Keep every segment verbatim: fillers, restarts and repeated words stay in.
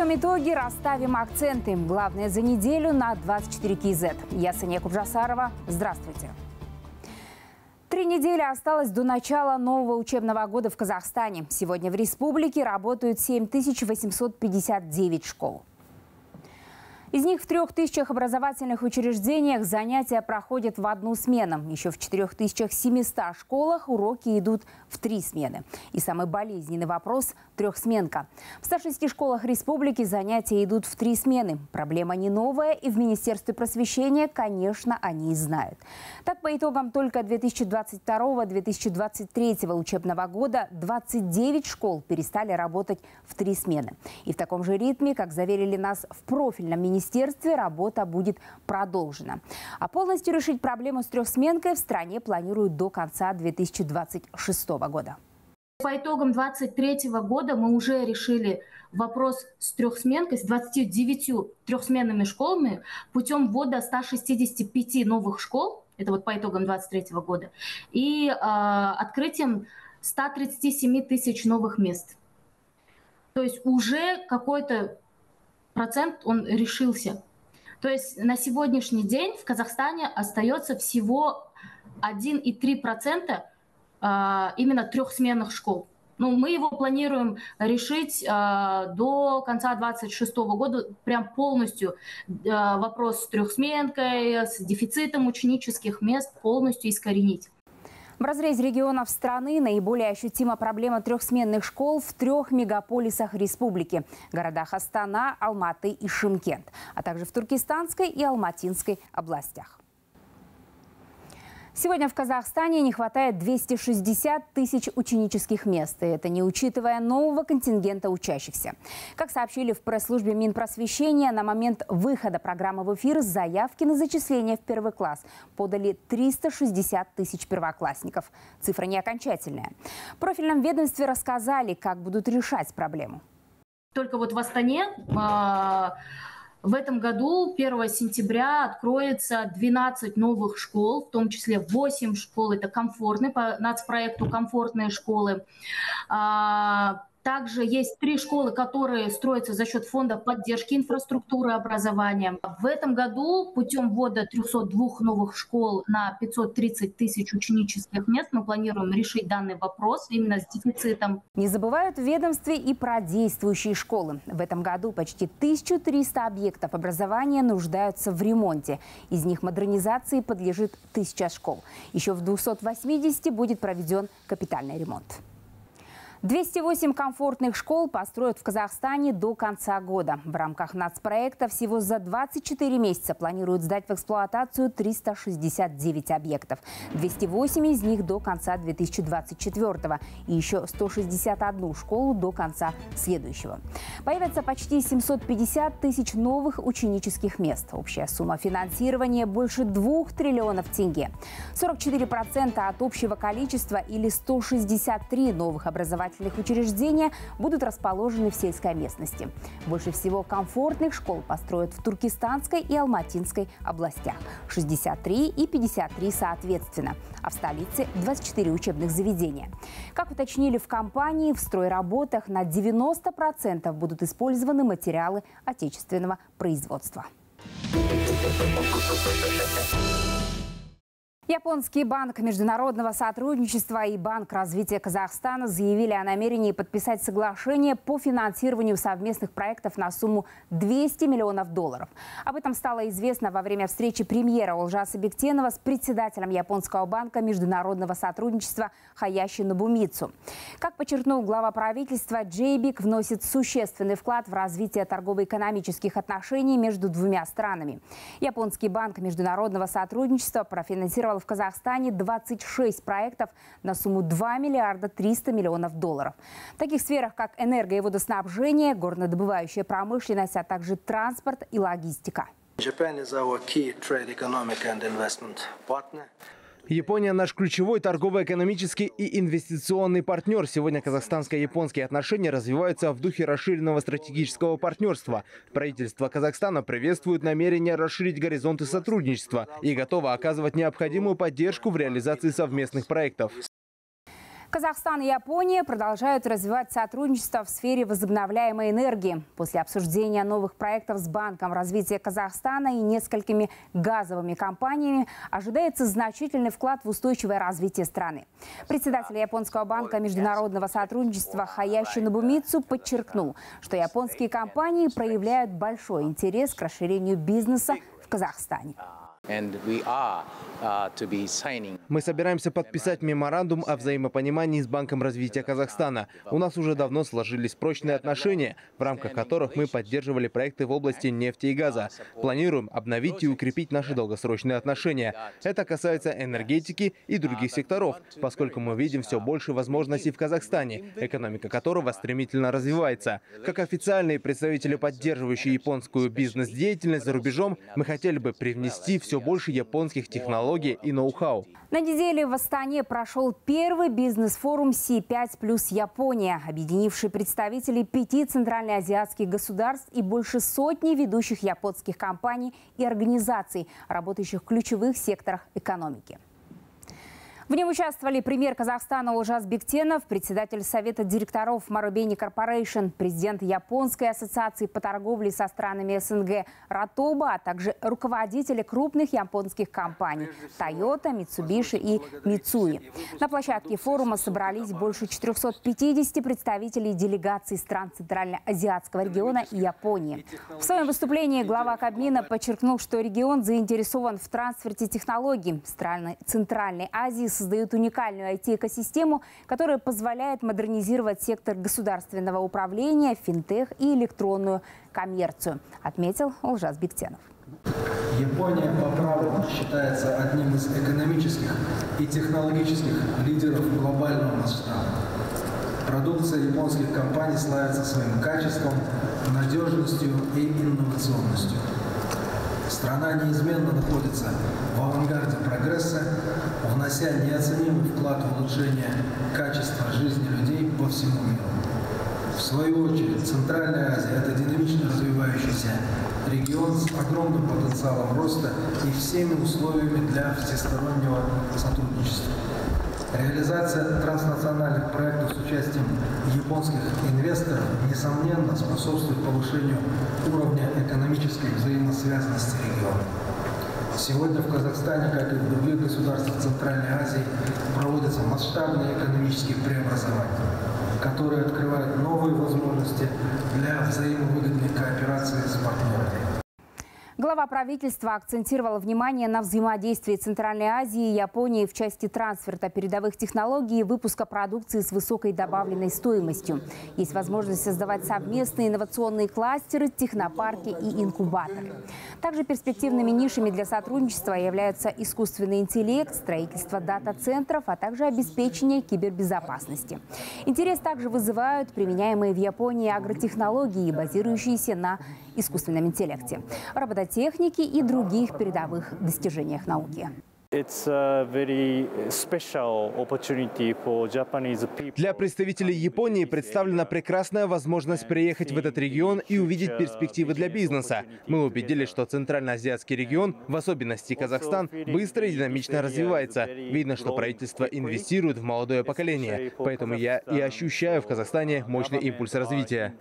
Подведем итоги, расставим акценты. Главное за неделю на двадцать четыре кей зет. Я Сания Кубжасарова. Здравствуйте. Три недели осталось до начала нового учебного года в Казахстане. Сегодня в республике работают семь тысяч восемьсот пятьдесят девять школ. Из них в трех тысячах образовательных учреждениях занятия проходят в одну смену. Еще в четырех тысячах семистах школах уроки идут в три смены. И самый болезненный вопрос – трехсменка. В ста шести школах республики занятия идут в три смены. Проблема не новая, и в Министерстве просвещения, конечно, они и знают. Так, по итогам только две тысячи двадцать второго — две тысячи двадцать третьего учебного года двадцать девять школ перестали работать в три смены. И в таком же ритме, как заверили нас в профильном министерстве, В министерстве работа будет продолжена. А полностью решить проблему с трехсменкой в стране планируют до конца две тысячи двадцать шестого года. По итогам две тысячи двадцать третьего года мы уже решили вопрос с трехсменкой, с двадцатью девятью трехсменными школами путем ввода ста шестидесяти пяти новых школ, это вот по итогам две тысячи двадцать третьего года, и э, открытием ста тридцати семи тысяч новых мест. То есть уже какой-то процент он решился. То есть на сегодняшний день в Казахстане остается всего один и три десятых процента именно трехсменных школ. Ну, мы его планируем решить до конца двадцать шестого года, прям полностью вопрос с трехсменкой, с дефицитом ученических мест полностью искоренить. В разрезе регионов страны наиболее ощутима проблема трехсменных школ в трех мегаполисах республики – городах Астана, Алматы и Шымкент, а также в Туркестанской и Алматинской областях. Сегодня в Казахстане не хватает двухсот шестидесяти тысяч ученических мест. И это не учитывая нового контингента учащихся. Как сообщили в пресс-службе Минпросвещения, на момент выхода программы в эфир заявки на зачисление в первый класс подали триста шестьдесят тысяч первоклассников. Цифра не окончательная. В профильном ведомстве рассказали, как будут решать проблему. Только вот в Астане в этом году первого сентября откроется двенадцать новых школ, в том числе восемь школ. Это комфортные, по нацпроекту «Комфортные школы». Также есть три школы, которые строятся за счет фонда поддержки инфраструктуры образования. В этом году путем ввода трёхсот двух новых школ на пятьсот тридцать тысяч ученических мест мы планируем решить данный вопрос именно с дефицитом. Не забывают в ведомстве и про действующие школы. В этом году почти тысяча триста объектов образования нуждаются в ремонте. Из них модернизации подлежит тысяча школ. Еще в двухстах восьмидесяти будет проведен капитальный ремонт. двести восемь комфортных школ построят в Казахстане до конца года. В рамках нацпроекта всего за двадцать четыре месяца планируют сдать в эксплуатацию триста шестьдесят девять объектов. двести восемь из них до конца две тысячи двадцать четвёртого и еще сто шестьдесят одну школу до конца следующего. Появятся почти семьсот пятьдесят тысяч новых ученических мест. Общая сумма финансирования больше двух триллионов тенге. сорок четыре процента от общего количества или сто шестьдесят три новых образовательных учреждения будут расположены в сельской местности. Больше всего комфортных школ построят в Туркестанской и Алматинской областях – шестьдесят три и пятьдесят три соответственно, а в столице – двадцать четыре учебных заведения. Как уточнили в компании, в стройработах на девяносто процентов будут использованы материалы отечественного производства. Японский банк международного сотрудничества и Банк развития Казахстана заявили о намерении подписать соглашение по финансированию совместных проектов на сумму двести миллионов долларов. Об этом стало известно во время встречи премьера Олжаса Бектенова с председателем Японского банка международного сотрудничества Хаяши Нобумицу. Как подчеркнул глава правительства, Джейбик вносит существенный вклад в развитие торгово-экономических отношений между двумя странами. Японский банк международного сотрудничества профинансировал в Казахстане двадцать шесть проектов на сумму два миллиарда триста миллионов долларов. В таких сферах, как энерго- и водоснабжение, горнодобывающая промышленность, а также транспорт и логистика. Япония – наш ключевой торгово-экономический и инвестиционный партнер. Сегодня казахстанско-японские отношения развиваются в духе расширенного стратегического партнерства. Правительство Казахстана приветствует намерение расширить горизонты сотрудничества и готово оказывать необходимую поддержку в реализации совместных проектов. Казахстан и Япония продолжают развивать сотрудничество в сфере возобновляемой энергии. После обсуждения новых проектов с Банком развития Казахстана и несколькими газовыми компаниями ожидается значительный вклад в устойчивое развитие страны. Председатель Японского банка международного сотрудничества Хаяши Нобумицу подчеркнул, что японские компании проявляют большой интерес к расширению бизнеса в Казахстане. Мы собираемся подписать меморандум о взаимопонимании с Банком развития Казахстана. У нас уже давно сложились прочные отношения, в рамках которых мы поддерживали проекты в области нефти и газа. Планируем обновить и укрепить наши долгосрочные отношения. Это касается энергетики и других секторов, поскольку мы видим все больше возможностей в Казахстане, экономика которого стремительно развивается. Как официальные представители, поддерживающие японскую бизнес-деятельность за рубежом, мы хотели бы привнести все больше японских технологий и ноу-хау. На неделе в Астане прошел первый бизнес-форум Си пять плюс Япония, объединивший представителей пяти центральноазиатских государств и больше сотни ведущих японских компаний и организаций, работающих в ключевых секторах экономики. В нем участвовали премьер Казахстана Олжас Бектенов, председатель Совета директоров Марубени Корпорейшн, президент Японской ассоциации по торговле со странами СНГ Ратоба, а также руководители крупных японских компаний Toyota, Mitsubishi и Mitsui. На площадке форума собрались больше четырёхсот пятидесяти представителей делегаций стран Центральноазиатского региона и Японии. В своем выступлении глава Кабмина подчеркнул, что регион заинтересован в трансферте технологий. Страны Центральной Азии создают уникальную ай ти-экосистему, которая позволяет модернизировать сектор государственного управления, финтех и электронную коммерцию, отметил Олжас Бектенов. Япония по праву считается одним из экономических и технологических лидеров глобального масштаба. Продукция японских компаний славится своим качеством, надежностью и инновационностью. Страна неизменно находится в авангарде прогресса, внося неоценимый вклад в улучшение качества жизни людей по всему миру. В свою очередь, Центральная Азия – это динамично развивающийся регион с огромным потенциалом роста и всеми условиями для всестороннего сотрудничества. Реализация транснациональных проектов с участием японских инвесторов, несомненно, способствует повышению уровня экономической взаимосвязанности региона. Сегодня в Казахстане, как и в других государствах Центральной Азии, проводятся масштабные экономические преобразования, которые открывают новые возможности для взаимовыгодной кооперации с партнерами. Глава правительства акцентировал внимание на взаимодействии Центральной Азии и Японии в части трансферта передовых технологий и выпуска продукции с высокой добавленной стоимостью. Есть возможность создавать совместные инновационные кластеры, технопарки и инкубаторы. Также перспективными нишами для сотрудничества являются искусственный интеллект, строительство дата-центров, а также обеспечение кибербезопасности. Интерес также вызывают применяемые в Японии агротехнологии, базирующиеся на искусственном интеллекте, робототехнике и других передовых достижениях науки. Для представителей Японии представлена прекрасная возможность приехать в этот регион и увидеть перспективы для бизнеса. Мы убедились, что Центральноазиатский регион, в особенности Казахстан, быстро и динамично развивается. Видно, что правительство инвестирует в молодое поколение. Поэтому я и ощущаю в Казахстане мощный импульс развития.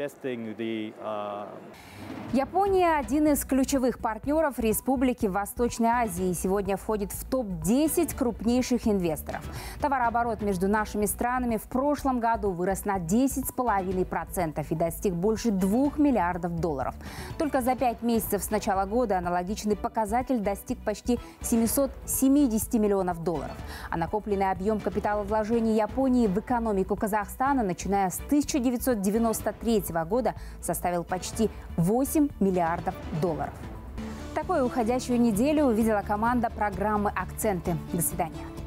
Япония – один из ключевых партнеров Республики Восточной Азии и сегодня входит в топ десять крупнейших инвесторов. Товарооборот между нашими странами в прошлом году вырос на десять целых пять десятых процента и достиг больше двух миллиардов долларов. Только за пять месяцев с начала года аналогичный показатель достиг почти семисот семидесяти миллионов долларов. А накопленный объем капиталовложений Японии в экономику Казахстана, начиная с тысяча девятьсот девяносто третьего года, составил почти восемь миллиардов долларов. Такую уходящую неделю увидела команда программы «Акценты». До свидания.